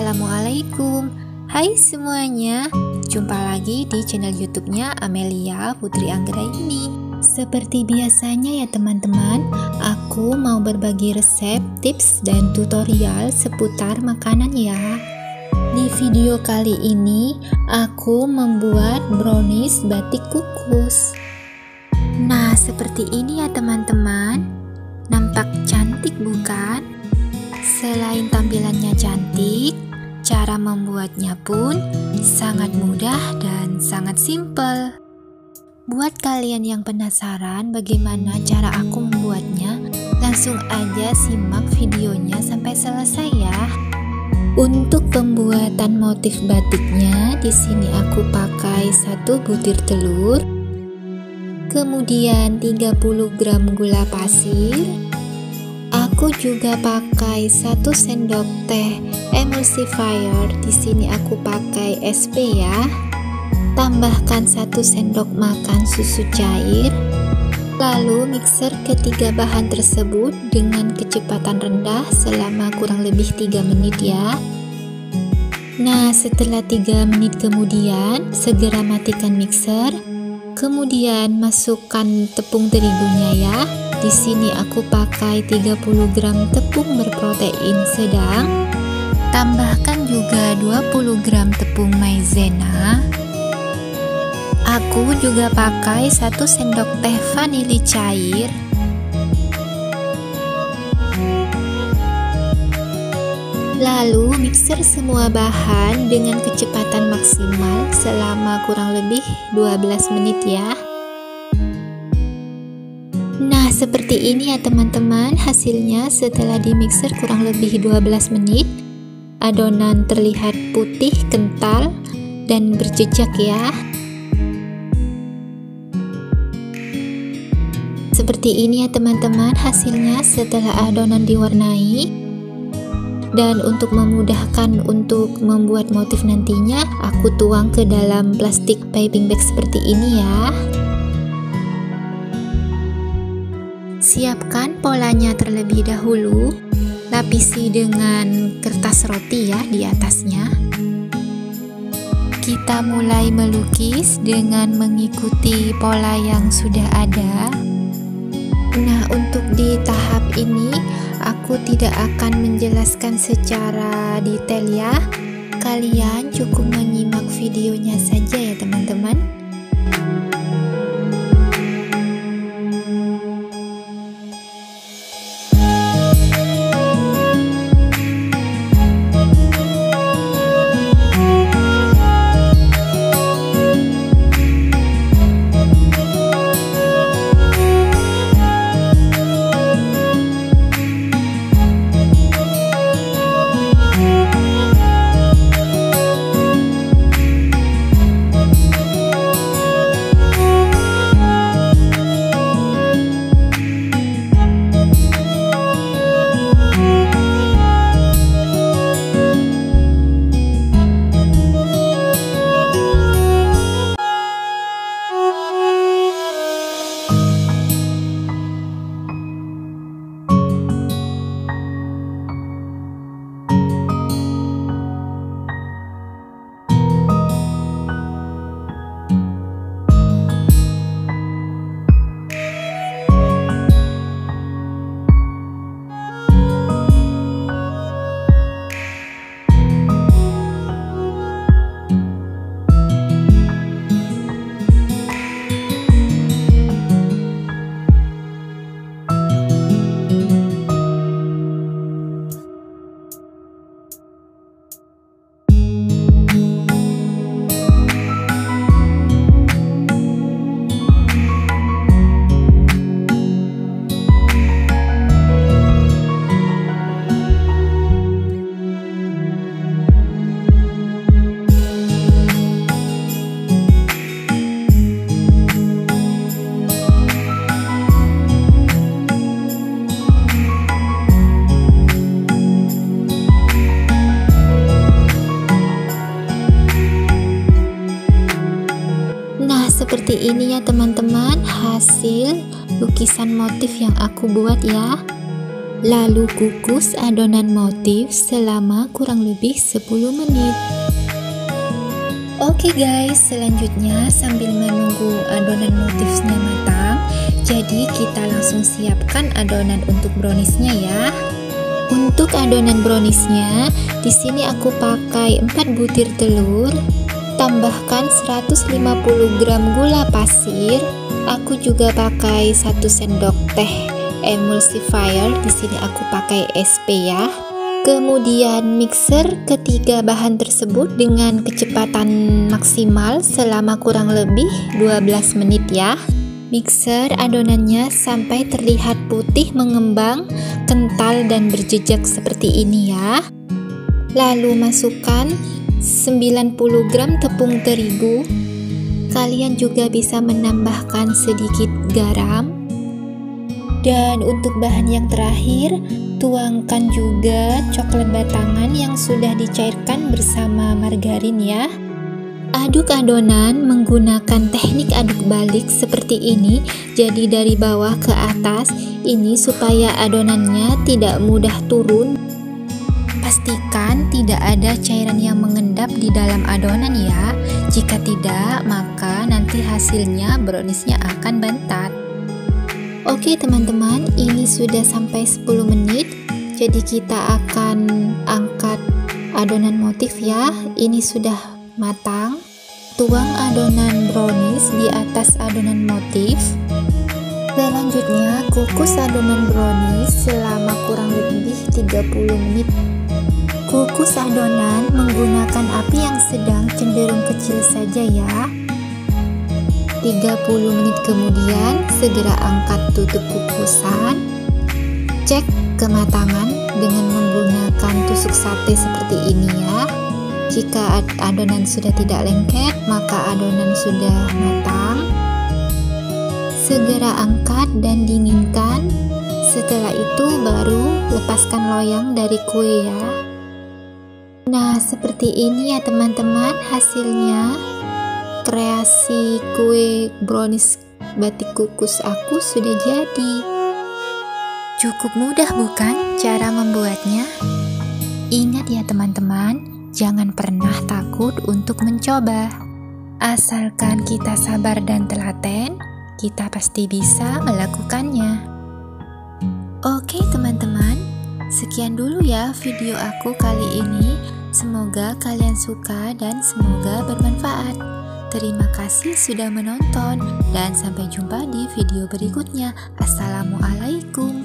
Assalamualaikum. Hai semuanya, jumpa lagi di channel YouTube-nya Amelia Putri Anggraini. Seperti biasanya ya teman-teman, aku mau berbagi resep, tips, dan tutorial seputar makanan ya. Di video kali ini, aku membuat brownies batik kukus. Nah, seperti ini ya teman-teman. Nampak cantik bukan? Selain tampilannya cantik, cara membuatnya pun sangat mudah dan sangat simpel. Buat kalian yang penasaran bagaimana cara aku membuatnya, langsung aja simak videonya sampai selesai ya. Untuk pembuatan motif batiknya, di sini aku pakai 1 butir telur, kemudian 30 gram gula pasir. Aku juga pakai 1 sendok teh emulsifier. Di sini aku pakai SP ya. Tambahkan 1 sendok makan susu cair. Lalu mixer ketiga bahan tersebut dengan kecepatan rendah selama kurang lebih 3 menit ya. Nah, setelah 3 menit kemudian segera matikan mixer. Kemudian masukkan tepung terigunya ya. Di sini aku pakai 30 gram tepung berprotein sedang. Tambahkan juga 20 gram tepung maizena. Aku juga pakai 1 sendok teh vanili cair. Lalu mixer semua bahan dengan kecepatan maksimal selama kurang lebih 12 menit ya. Nah, seperti ini ya teman-teman hasilnya setelah di mixer kurang lebih 12 menit. Adonan terlihat putih, kental, dan berjejak ya. Seperti ini ya teman-teman hasilnya setelah adonan diwarnai. Dan untuk memudahkan untuk membuat motif nantinya, aku tuang ke dalam plastik piping bag seperti ini ya. Siapkan polanya terlebih dahulu, lapisi dengan kertas roti ya di atasnya. Kita mulai melukis dengan mengikuti pola yang sudah ada. Nah, untuk di tahap ini aku tidak akan menjelaskan secara detail ya. Kalian cukup menyimak videonya saja ya teman-teman. Seperti ini ya teman-teman hasil lukisan motif yang aku buat ya. Lalu kukus adonan motif selama kurang lebih 10 menit. Oke guys, selanjutnya sambil menunggu adonan motifnya matang, jadi kita langsung siapkan adonan untuk browniesnya ya. Untuk adonan browniesnya, di sini aku pakai 4 butir telur, tambahkan 150 gram gula pasir. Aku juga pakai 1 sendok teh emulsifier, di sini aku pakai SP ya. Kemudian mixer ketiga bahan tersebut dengan kecepatan maksimal selama kurang lebih 12 menit ya. Mixer adonannya sampai terlihat putih mengembang, kental dan berjejak seperti ini ya. Lalu masukkan 90 gram tepung terigu. Kalian juga bisa menambahkan sedikit garam. Dan untuk bahan yang terakhir, tuangkan juga coklat batangan yang sudah dicairkan bersama margarin ya. Aduk adonan menggunakan teknik aduk balik seperti ini, jadi dari bawah ke atas, ini supaya adonannya tidak mudah turun. Pastikan tidak ada cairan yang mengendap di dalam adonan ya. Jika tidak, maka nanti hasilnya browniesnya akan bantat. Oke teman-teman, ini sudah sampai 10 menit, jadi kita akan angkat adonan motif ya. Ini sudah matang. Tuang adonan brownies di atas adonan motif. Selanjutnya kukus adonan brownies selama kurang lebih 30 menit. Kukus adonan menggunakan api yang sedang cenderung kecil saja ya. 30 menit kemudian segera angkat tutup kukusan. Cek kematangan dengan menggunakan tusuk sate seperti ini ya. Jika adonan sudah tidak lengket, maka adonan sudah matang. Segera angkat dan dinginkan. Setelah itu baru lepaskan loyang dari kue ya. Nah, seperti ini ya teman-teman hasilnya. Kreasi kue brownies batik kukus aku sudah jadi. Cukup mudah bukan cara membuatnya? Ingat ya teman-teman, jangan pernah takut untuk mencoba. Asalkan kita sabar dan telaten, kita pasti bisa melakukannya. Oke teman-teman, sekian dulu ya video aku kali ini. Semoga kalian suka dan semoga bermanfaat. Terima kasih sudah menonton dan sampai jumpa di video berikutnya. Assalamualaikum.